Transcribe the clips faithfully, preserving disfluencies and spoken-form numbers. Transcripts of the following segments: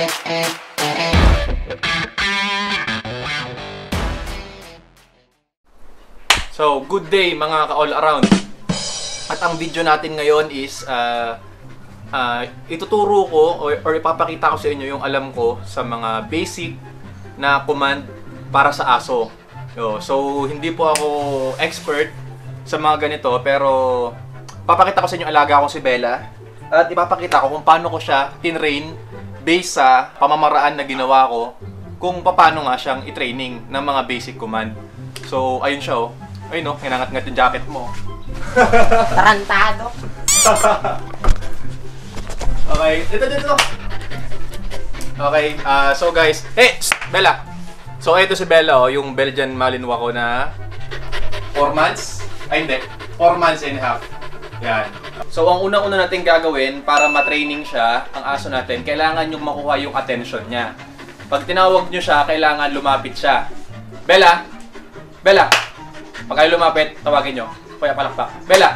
So, good day mga ka-all around. At ang video natin ngayon is uh, uh, ituturo ko or, or ipapakita ko sa inyo yung alam ko sa mga basic na command para sa aso. Yo, so, hindi po ako expert sa mga ganito, pero papakita ko sa inyo alaga ko si Bella at ipapakita ko kung paano ko siya tinrain based sa pamamaraan na ginawa ko kung paano nga siyang i-training ng mga basic command. So, ayun siya oh. Ayun no, hinangat-ngat yung jacket mo. Tarantado. Okay, dito, dito, dito. Okay, uh, so guys, hey, shh, Bella. So, ito si Bella, oh, yung Belgian Malinois ko na four months. Ay, hindi. four months and a half. Yan. So, ang unang-una natin gagawin para matraining siya, ang aso natin, kailangan yung makuha yung attention niya. Pag tinawag nyo siya, kailangan lumapit siya. Bella! Bella! Pag kayo lumapit, tawagin nyo. Kuya palakpak. Bella!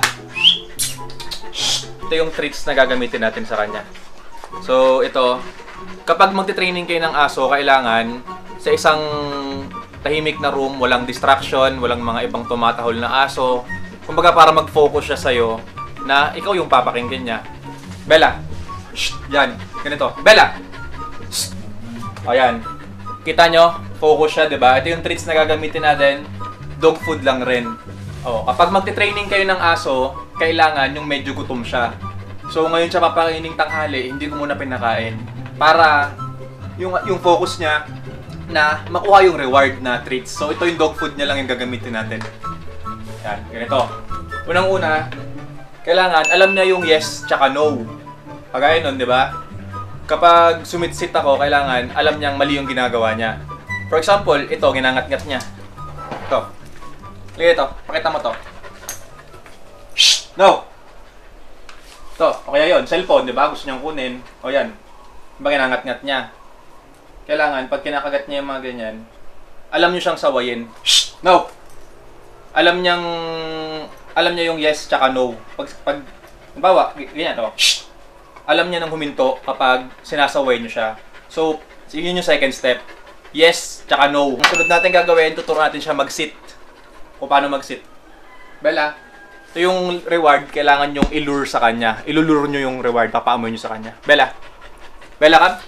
Ito yung treats na gagamitin natin sa kanya. So, ito. Kapag magti-training kayo ng aso, kailangan sa isang tahimik na room, walang distraction, walang mga ibang tumatahol na aso. Kumbaga para mag-focus siya sa'yo na ikaw yung papakinggan niya. Bella! Shh! Yan. Ganito. Bella! Shh! O yan. Kita nyo? Focus siya, diba? Ito yung treats na gagamitin natin. Dog food lang rin. O, kapag magti-training kayo ng aso, kailangan yung medyo gutom siya. So ngayon siya papakaining tanghali, hindi ko muna pinakain. Para yung, yung focus niya na makuha yung reward na treats. So ito yung dog food niya lang yung gagamitin natin. Yan, ganito. Unang-una, kailangan alam niya yung yes tsaka no. Kagaya nun, di ba? Kapag sumitsit ako, kailangan alam niyang mali yung ginagawa niya. For example, ito, ginangat-ngat niya. Ito. Liga ito, pakita mo to. Shh! No! Ito, o kaya yun, cellphone, di ba? Gusto niyang kunin. O yan. Diba ginangat-ngat niya? Kailangan, pag kinakagat niya yung mga ganyan, alam niyo siyang sawayin. Shh! No! Alam niyang, alam niya yung yes tsaka no. Pag, pag, bawa, ganyan, o. Shh! Alam niya nang huminto kapag sinasaway niyo siya. So, yun yung second step. Yes tsaka no. Ang sunod natin gagawin, tuturuan natin siya mag-sit. Kung paano mag-sit. Bella, ito yung reward, kailangan yung ilure sa kanya. Ilulure nyo yung reward, papaamoy nyo sa kanya. Bella. Bella, come.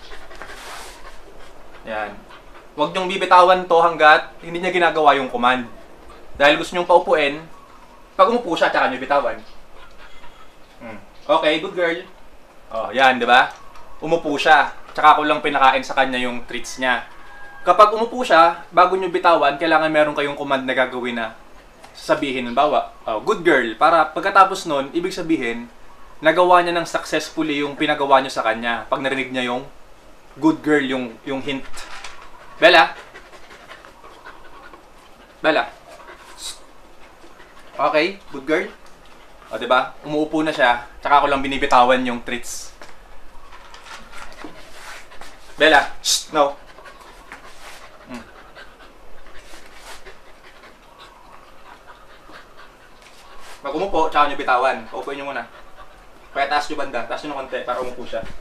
Yan. Huwag nyong bibitawan to hanggat hindi niya ginagawa yung command. Dahil gusto nyong paupuin, pag umupo siya, tsaka nyo bitawan. Hmm. Okay, good girl. Oh, yan, di ba? Umupo siya. Tsaka ko lang pinakain sa kanya yung treats niya. Kapag umupo siya, bago nyo bitawan, kailangan meron kayong command na gagawin na sasabihin. Halimbawa, oh, good girl. Para pagkatapos nun, ibig sabihin, nagawa niya ng successfully yung pinagawa nyo sa kanya. Pag narinig niya yung good girl, yung, yung hint. Bella? Bella? Okay, good girl. O, diba? Umuupo na siya, tsaka ko lang binibitawan yung treats. Bella? Shh, no. Hmm. Pag umupo, tsaka nyo bitawan. Paupuin nyo muna. Kaya taas nyo banda, taas nyo ng konti para umupo siya.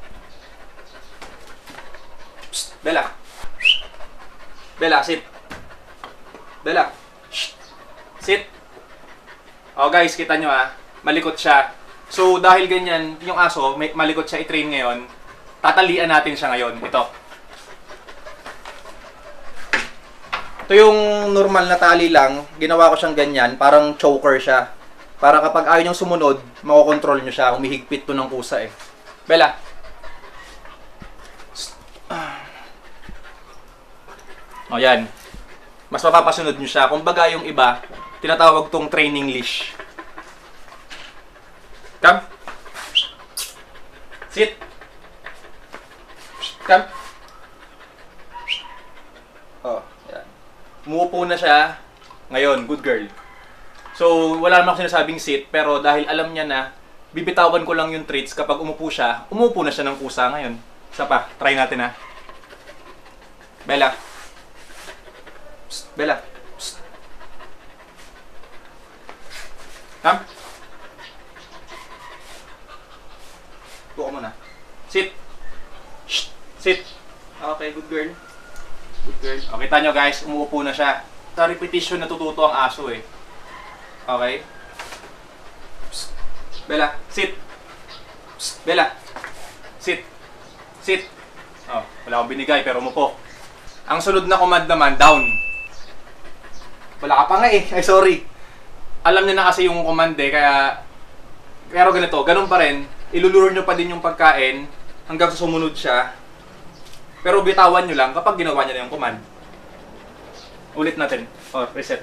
Psst, Bella. Bella, sit. Bella. Shh. Sit. O guys, kita nyo ah. Malikot siya. So dahil ganyan, yung aso, may, malikot siya i-train ngayon, tatalian natin siya ngayon. Ito. Ito yung normal na tali lang. Ginawa ko siyang ganyan, parang choker siya. Para kapag ayaw niyong sumunod, makokontrol niyo siya. Humihigpit to ng kusa eh. Bella. O yan. Mas mapapasunod niyo siya. Kung baga yung iba, tinatawag tong training leash. Come. Sit. Come. Oh, yan. Umuupo na siya. Ngayon, good girl. So, wala naman ako sinasabing sit, pero dahil alam niya na, bibitawan ko lang yung treats kapag umupo siya, umupo na siya ng kusa ngayon. Isa pa, try natin ha. Bella. Psst, Bella. Psst. Come. Tuko muna. Sit. Shh. Sit. Okay, good girl. Good girl. O, kita nyo guys, umuupo na siya. Sa repetition natututo ang aso eh. Okay? Psst. Bella, sit. Psst. Bella, sit. Sit. Oh, wala akong binigay pero umupo. Ang sunod na command naman, down. Wala ka pa nga eh. Ay, sorry. Alam niya na kasi yung command eh, kaya... Pero ganito, ganun pa rin. Ilulure nyo pa din yung pagkain hanggang sa sumunod siya. Pero bitawan nyo lang kapag ginawa niya na yung command. Ulit natin. Oh, reset.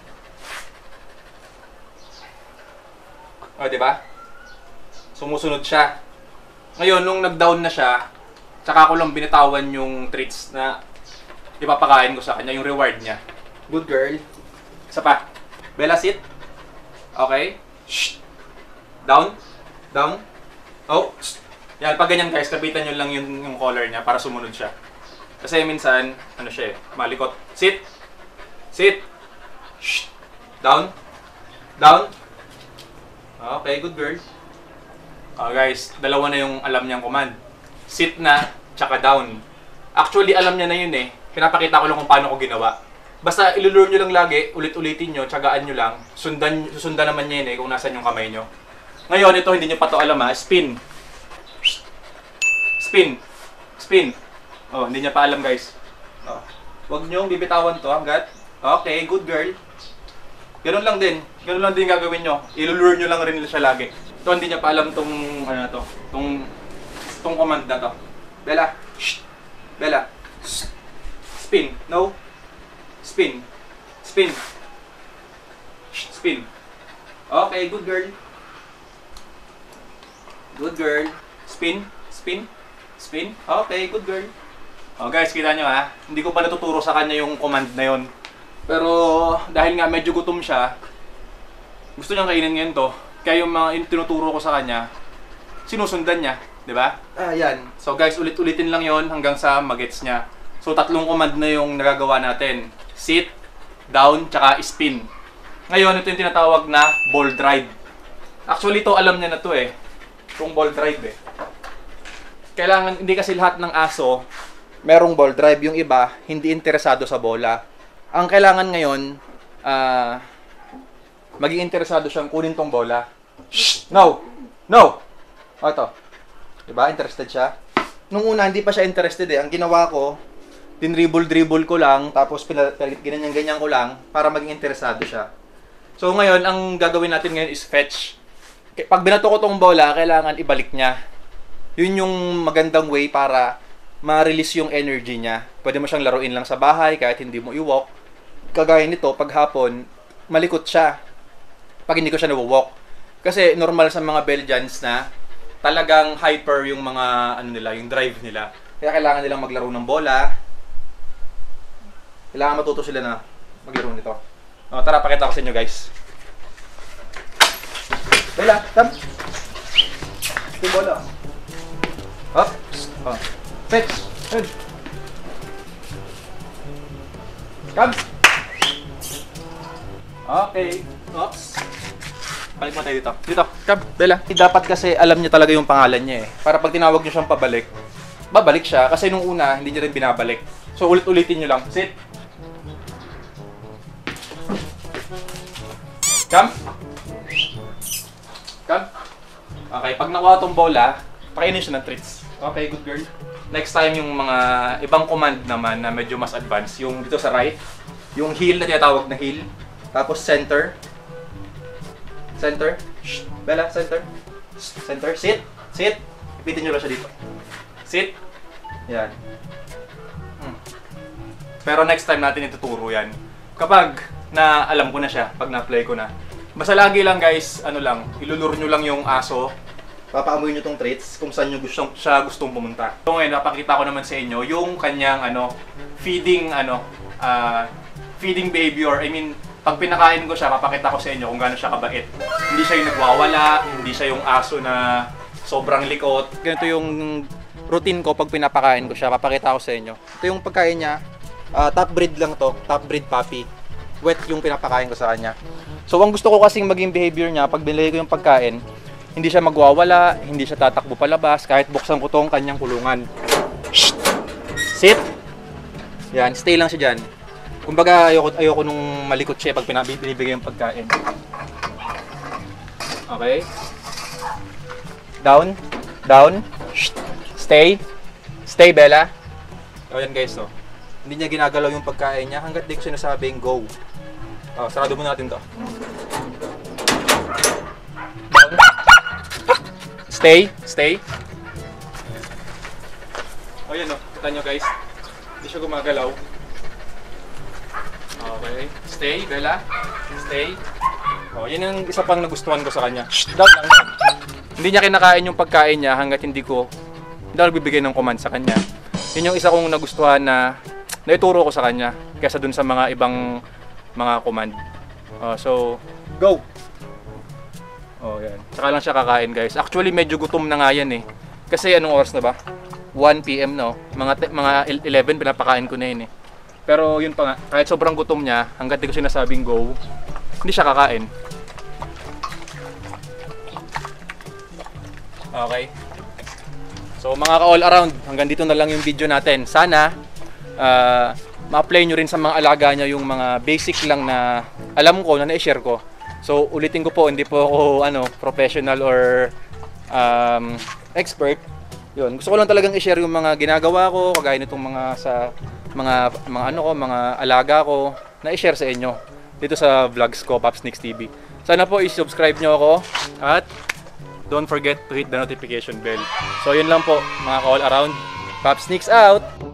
Oh, di ba? Sumusunod siya. Ngayon, nung nag-down na siya, tsaka ko lang binitawan yung treats na ipapakain ko sa kanya, yung reward niya. Good girl. Isa pa. Bella, sit. Okay. Shh. Down. Down. Oh. Shh. Yan, pag ganyan guys, kapitan nyo lang yung, yung collar niya para sumunod siya. Kasi minsan, ano siya eh, malikot. Sit! Sit! Shh! Down! Down! Okay, good girl. Uh, guys, dalawa na yung alam niyang command. Sit na, tsaka down. Actually, alam niya na yun eh. Pinapakita ko lang kung paano ko ginawa. Basta ilulure nyo lang lagi, ulit-ulitin nyo, tsagaan nyo lang. Sundan, susundan naman niya yun eh kung nasan yung kamay nyo. Ngayon, ito hindi nyo pa to alam ha, spin. Spin. Spin. Oh, hindi niya pa alam guys. Oh. Huwag niyong bibitawan to hanggat. Okay, good girl. Ganun lang din. Ganun lang din gagawin nyo. Ilulure nyo lang rin siya lagi. Ito hindi niya pa alam tong ano na to. Tong tong command na to. Bella. Shh. Bella. Shh. Spin. No. Spin. Spin. Shh. Spin. Okay, good girl. Good girl. Spin. Spin. Spin. Okay, good girl. Oh guys, kita nyo ha. Hindi ko pa natuturo sa kanya yung command na yon. Pero dahil nga medyo gutom siya, gusto niyang kainin ngayon to. Kaya yung mga yung tinuturo ko sa kanya, sinusundan niya. Diba? Ah, yan. So guys, ulit-ulitin lang yon hanggang sa magets niya. So tatlong command na yung nagagawa natin. Sit, down, tsaka spin. Ngayon, ito yung tinatawag na ball drive. Actually, to alam niya na to eh. Itong ball drive eh. Kailangan, hindi kasi lahat ng aso merong ball drive. Yung iba, hindi interesado sa bola. Ang kailangan ngayon, uh, maging interesado siyang kunin tong bola. Shh! No! No! O, ito. Diba? Interested siya. Nung una, hindi pa siya interested eh. Ang ginawa ko, dinribble-dribble ko lang, tapos ganyan-ganyan ko lang, para maging interesado siya. So ngayon, ang gagawin natin ngayon is fetch. Pag binato ko tong bola, kailangan ibalik niya. Yun yung magandang way para ma-release yung energy niya. Pwede mo siyang laruin lang sa bahay kahit hindi mo i-walk. Kagaya nito, pag hapon, malikot siya. Pag hindi ko siya na-walk. Kasi normal sa mga Belgians na talagang hyper yung mga ano nila, yung drive nila. Kaya kailangan nilang maglaro ng bola. Kailangan matuto sila na maglaro nito. O, tara, pakita ko sa inyo guys. Bella, come. Yung bola. Up. Oh. Fetch. Head. Come. Okay. Oops. Balik mo tayo dito. Dito. Come. Bella. Dapat kasi alam niya talaga yung pangalan niya eh. Para pag tinawag niyo siyang pabalik, babalik siya. Kasi nung una, hindi niya rin binabalik. So, ulit-ulitin niyo lang. Sit. Come. Come. Okay. Pag nakuha tong bola, pakainin siya ng treats. Okay, good girl. Next time, yung mga ibang command naman na medyo mas advanced. Yung dito sa right, yung heel na tinatawag na heel. Tapos center. Center. Shh. Bella, center. Center. Sit. Sit. Ipitin nyo lang siya dito. Sit. Yan. Hmm. Pero next time natin ituturo yan. Kapag na alam ko na siya, pag na-play ko na. Basta lagi lang guys, ano lang, ilulure nyo lang yung aso. Papaamoy nyo tong treats kung saan nyo gustong, siya gustong pumunta. So ngayon, napakita ko naman sa inyo yung kanyang ano, feeding, ano, uh, feeding behavior. I mean, pag pinakain ko siya, papakita ko sa inyo kung gaano siya kabait. Hindi siya yung nagwawala, hindi siya yung aso na sobrang likot. Ganito yung routine ko pag pinapakain ko siya, papakita ko sa inyo. Ito yung pagkain niya, uh, top breed lang to, top breed puppy. Wet yung pinapakain ko sa kanya. So ang gusto ko kasing maging behavior niya, pag binigay ko yung pagkain, hindi siya magwawala, hindi siya tatakbo palabas, kahit buksan ko tong kanyang kulungan. Shh! Sit. Yan, stay lang siya dyan. Kumbaga, ayoko, ayoko nung malikot siya pag pinabibigay yung pagkain. Okay. Down. Down. Shh. Stay. Stay, Bella. O yan guys, oh. Hindi niya ginagalaw yung pagkain niya hanggat di ko sinasabing go. Oh, sarado muna natin to. Down. Stay. Stay. O yan, oh. Kita nyo guys. Hindi siya gumagalaw. Okay. Stay, Bella. Stay. Oh, yan ang isa pang nagustuhan ko sa kanya. Shh, down lang yan. Hindi niya kinakain yung pagkain niya hanggat hindi ko hindi ako nagbibigay ng command sa kanya. Yun yung isa kong nagustuhan na naituro ko sa kanya kaysa dun sa mga ibang mga command. Uh, so, go! Oh, yan. Saka lang siya kakain, guys. Actually, medyo gutom na nga yan eh. Kasi anong oras na ba? one P M no? Mga, mga eleven pinapakain ko na yun eh. Pero yun pa nga, kahit sobrang gutom niya, hanggat di ko sinasabing go, hindi siya kakain. Okay. So mga ka-all around, hanggang dito na lang yung video natin. Sana uh, ma-apply nyo rin sa mga alaga nyo yung mga basic lang na alam ko na na-share ko. So ulitin ko po, hindi po ako ano, professional or um, expert. Yun, gusto ko lang talagang i-share yung mga ginagawa ko, kagaya nitong mga sa mga mga ano ko, mga alaga ko na i-share sa inyo dito sa vlogs ko, Popsnicks T V. Sana po i-subscribe nyo ako at don't forget to hit the notification bell. So yun lang po mga ka-all around. Popsnicks out!